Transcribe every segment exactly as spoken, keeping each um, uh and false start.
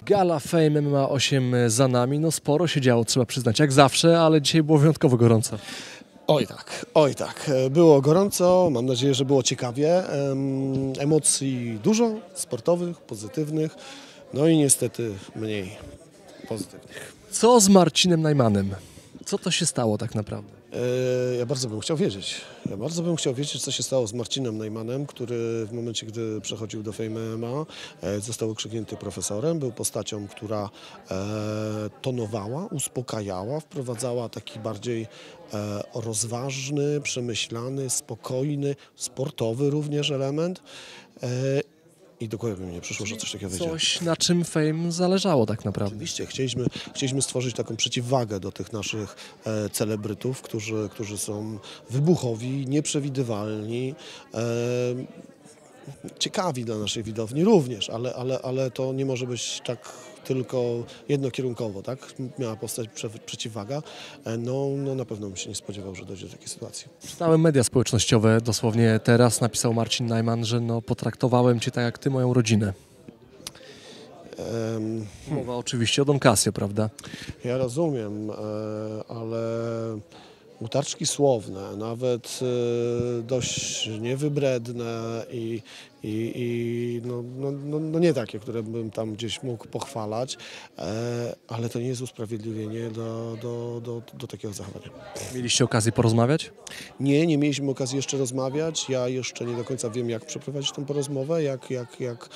Gala Fame M M A osiem za nami, no sporo się działo, trzeba przyznać, jak zawsze, ale dzisiaj było wyjątkowo gorąco. Oj tak, oj tak. Było gorąco, mam nadzieję, że było ciekawie. Emocji dużo, sportowych, pozytywnych, no i niestety mniej pozytywnych. Co z Marcinem Najmanem? Co to się stało tak naprawdę? Ja bardzo bym chciał wiedzieć. Ja bardzo bym chciał wiedzieć, co się stało z Marcinem Najmanem, który w momencie, gdy przechodził do Fame M M A, został okrzyknięty profesorem. Był postacią, która tonowała, uspokajała, wprowadzała taki bardziej rozważny, przemyślany, spokojny, sportowy również element. I do głowy mi nie przyszło, że coś takiego wyjdzie. Coś, na czym Fame zależało tak naprawdę. Oczywiście, chcieliśmy, chcieliśmy stworzyć taką przeciwwagę do tych naszych e, celebrytów, którzy, którzy są wybuchowi, nieprzewidywalni, e, ciekawi dla naszej widowni również, ale, ale, ale to nie może być tak tylko jednokierunkowo, tak? Miała powstać prze, przeciwwaga. E, no, no na pewno bym się nie spodziewał, że dojdzie do takiej sytuacji. Czytałem media społecznościowe, dosłownie teraz napisał Marcin Najman, że no, potraktowałem cię tak jak ty moją rodzinę. Um, Mowa oczywiście o Don Casio, prawda? Ja rozumiem, ale utarczki słowne, nawet dość niewybredne i, i, i no, no, no, no nie takie, które bym tam gdzieś mógł pochwalać, ale to nie jest usprawiedliwienie do, do, do, do takiego zachowania. Mieliście okazję porozmawiać? Nie, nie mieliśmy okazji jeszcze rozmawiać. Ja jeszcze nie do końca wiem, jak przeprowadzić tę porozmowę, jak, jak, jak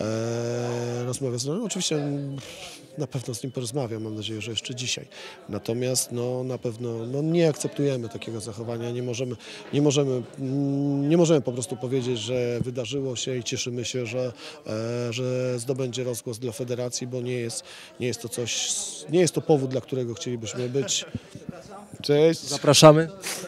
e, rozmawiać z nim. Oczywiście na pewno z nim porozmawiam, mam nadzieję, że jeszcze dzisiaj. Natomiast no, na pewno no, nie akceptujemy takiego zachowania, nie możemy, nie, możemy, nie możemy po prostu powiedzieć, że wydarzyło się i cieszymy się, że, e, że zdobędzie rozgłos dla federacji, bo nie jest, nie jest to coś, nie jest to powód, dla którego chcielibyśmy być. Cześć. Zapraszamy.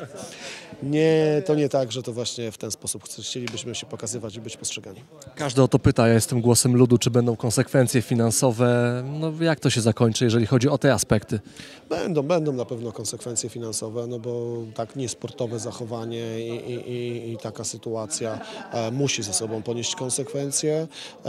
Nie, to nie tak, że to właśnie w ten sposób chcielibyśmy się pokazywać i być postrzegani. Każdy o to pyta, ja jestem głosem ludu, czy będą konsekwencje finansowe, no jak to się zakończy, jeżeli chodzi o te aspekty? Będą, będą na pewno konsekwencje finansowe, no bo tak niesportowe zachowanie i, i, i, i taka sytuacja e, musi ze sobą ponieść konsekwencje.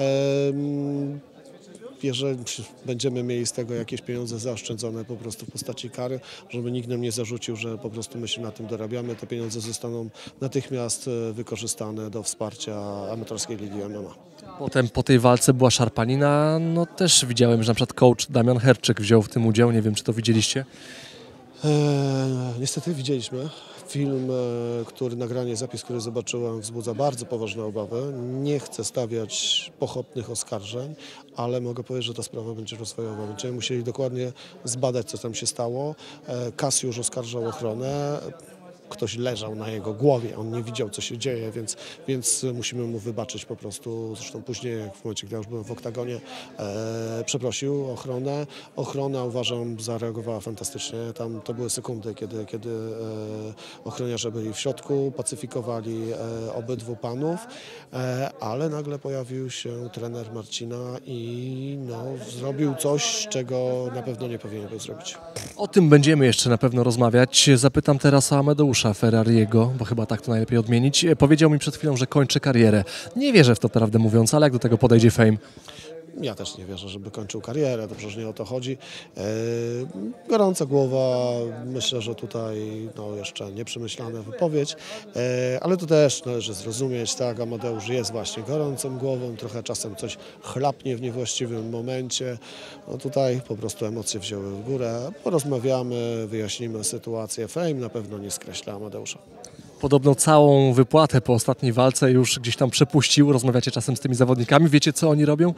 E, Jeżeli będziemy mieli z tego jakieś pieniądze zaoszczędzone po prostu w postaci kary, żeby nikt nam nie zarzucił, że po prostu my się na tym dorabiamy, te pieniądze zostaną natychmiast wykorzystane do wsparcia amatorskiej ligi M M A. Potem po tej walce była szarpanina, no też widziałem, że na przykład coach Damian Herczyk wziął w tym udział, nie wiem czy to widzieliście? Eee, niestety widzieliśmy. Film, e, który, nagranie, zapis, który zobaczyłem, wzbudza bardzo poważne obawy. Nie chcę stawiać pochopnych oskarżeń, ale mogę powiedzieć, że ta sprawa będzie rozwojowa. Będziemy musieli dokładnie zbadać, co tam się stało. E, Casio już oskarżał ochronę. Ktoś leżał na jego głowie, on nie widział, co się dzieje, więc, więc musimy mu wybaczyć po prostu. Zresztą później, w momencie, gdy ja już byłem w oktagonie, e, przeprosił ochronę. Ochrona, uważam, zareagowała fantastycznie. Tam to były sekundy, kiedy, kiedy e, ochroniarze byli w środku, pacyfikowali e, obydwu panów, e, ale nagle pojawił się trener Marcina i no, zrobił coś, czego na pewno nie powinien był zrobić. O tym będziemy jeszcze na pewno rozmawiać. Zapytam teraz o Amadeusza Ferrariego, bo chyba tak to najlepiej odmienić. Powiedział mi przed chwilą, że kończy karierę. Nie wierzę w to, prawdę mówiąc, ale jak do tego podejdzie Fame? Ja też nie wierzę, żeby kończył karierę, dobrze, że nie o to chodzi. E, gorąca głowa, myślę, że tutaj no, jeszcze nieprzemyślana wypowiedź, e, ale to też należy zrozumieć, tak, Amadeusz jest właśnie gorącą głową, trochę czasem coś chlapnie w niewłaściwym momencie. No tutaj po prostu emocje wzięły w górę, porozmawiamy, wyjaśnimy sytuację. Fame na pewno nie skreśla Amadeusza. Podobno całą wypłatę po ostatniej walce już gdzieś tam przepuścił. Rozmawiacie czasem z tymi zawodnikami, wiecie co oni robią?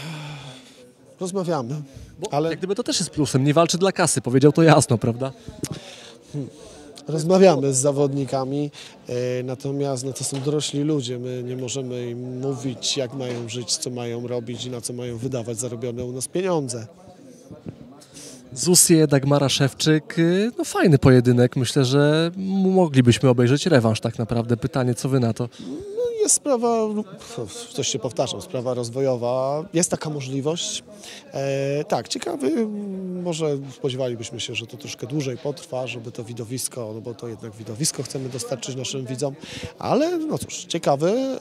Rozmawiamy, Bo ale... jak gdyby to też jest plusem, nie walczy dla kasy, powiedział to jasno, prawda? Hmm. Rozmawiamy z zawodnikami, e, natomiast no, to są dorośli ludzie, my nie możemy im mówić, jak mają żyć, co mają robić i na co mają wydawać zarobione u nas pieniądze. Zusie, Dagmara Szewczyk, no fajny pojedynek, myślę, że moglibyśmy obejrzeć rewanż tak naprawdę. Pytanie, co wy na to? No, jest sprawa, coś się powtarzam, sprawa rozwojowa, jest taka możliwość. E, tak, ciekawy, może spodziewalibyśmy się, że to troszkę dłużej potrwa, żeby to widowisko, no bo to jednak widowisko chcemy dostarczyć naszym widzom, ale no cóż, ciekawy, e,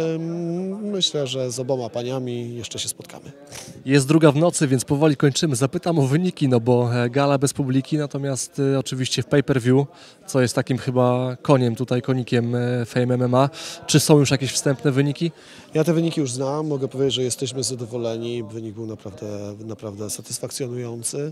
myślę, że z oboma paniami jeszcze się spotkamy. Jest druga w nocy, więc powoli kończymy. Zapytam o wyniki, no bo gala bez publiki, natomiast y, oczywiście w pay-per-view, co jest takim chyba koniem tutaj, konikiem y, Fame M M A. Czy są już jakieś wstępne wyniki? Ja te wyniki już znam, mogę powiedzieć, że jesteśmy zadowoleni. Wynik był naprawdę, naprawdę satysfakcjonujący.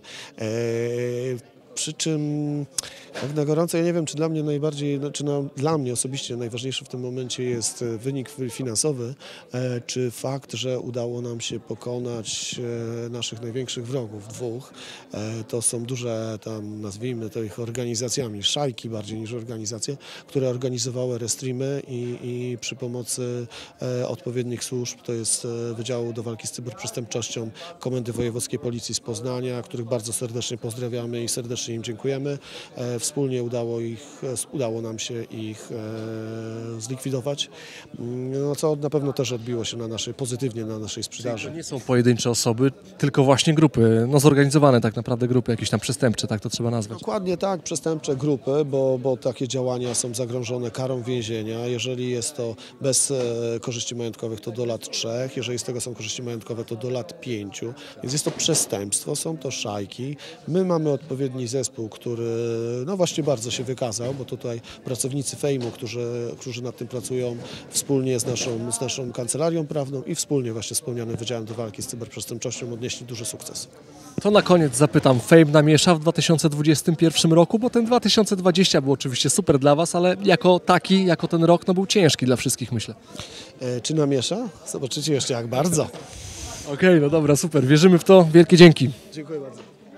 Eee, Przy czym, tak na gorąco, ja nie wiem, czy dla mnie najbardziej, czy na, dla mnie osobiście najważniejszy w tym momencie jest wynik finansowy, e, czy fakt, że udało nam się pokonać e, naszych największych wrogów, dwóch. E, to są duże, tam nazwijmy to ich organizacjami, szajki bardziej niż organizacje, które organizowały restreamy i, i przy pomocy e, odpowiednich służb, to jest e, Wydziału do Walki z Cyberprzestępczością Komendy Wojewódzkiej Policji z Poznania, których bardzo serdecznie pozdrawiamy i serdecznie im dziękujemy. E, wspólnie udało, ich, udało nam się ich e, zlikwidować, no, co na pewno też odbiło się na naszej, pozytywnie na naszej sprzedaży. To nie są pojedyncze osoby, tylko właśnie grupy, no zorganizowane tak naprawdę grupy, jakieś tam przestępcze, tak to trzeba nazwać. Dokładnie tak, przestępcze grupy, bo, bo takie działania są zagrożone karą więzienia. Jeżeli jest to bez e, korzyści majątkowych, to do lat trzech, jeżeli z tego są korzyści majątkowe, to do lat pięciu. Więc jest to przestępstwo, są to szajki. My mamy odpowiedni zespół, który no właśnie bardzo się wykazał, bo tutaj pracownicy Fejmu, którzy, którzy nad tym pracują wspólnie z naszą, z naszą kancelarią prawną i wspólnie właśnie wspomnianym Wydziałem do Walki z Cyberprzestępczością odnieśli duży sukces. To na koniec zapytam, Fame namiesza w dwa tysiące dwudziestym pierwszym roku, bo ten dwa tysiące dwudziesty był oczywiście super dla Was, ale jako taki, jako ten rok, no był ciężki dla wszystkich, myślę. E, czy namiesza? Zobaczycie jeszcze jak bardzo. Okej, okay, no dobra, super, wierzymy w to, wielkie dzięki. Dziękuję bardzo.